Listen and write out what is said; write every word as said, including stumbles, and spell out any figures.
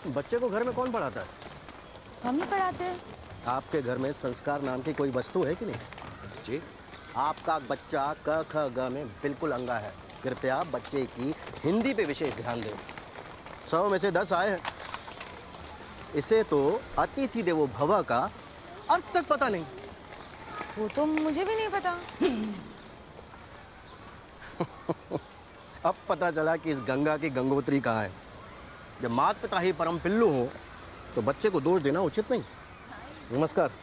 बच्चे को घर में कौन पढ़ाता है? हम ही पढ़ाते हैं। आपके घर में संस्कार नाम की कोई वस्तु है कि नहीं? जी आपका बच्चा क ख ग में बिल्कुल अंगा है। कृपया बच्चे की हिंदी पे विशेष ध्यान दें। सौ में से दस आए हैं। इसे तो अतिथि देवो भव का अर्थ तक पता नहीं। वो तो मुझे भी नहीं पता। अब पता चला कि इस गंगा की गंगोत्री कहाँ है। जब मात पिता ही परम पिल्लू हो तो बच्चे को दोष देना उचित नहीं। नमस्कार।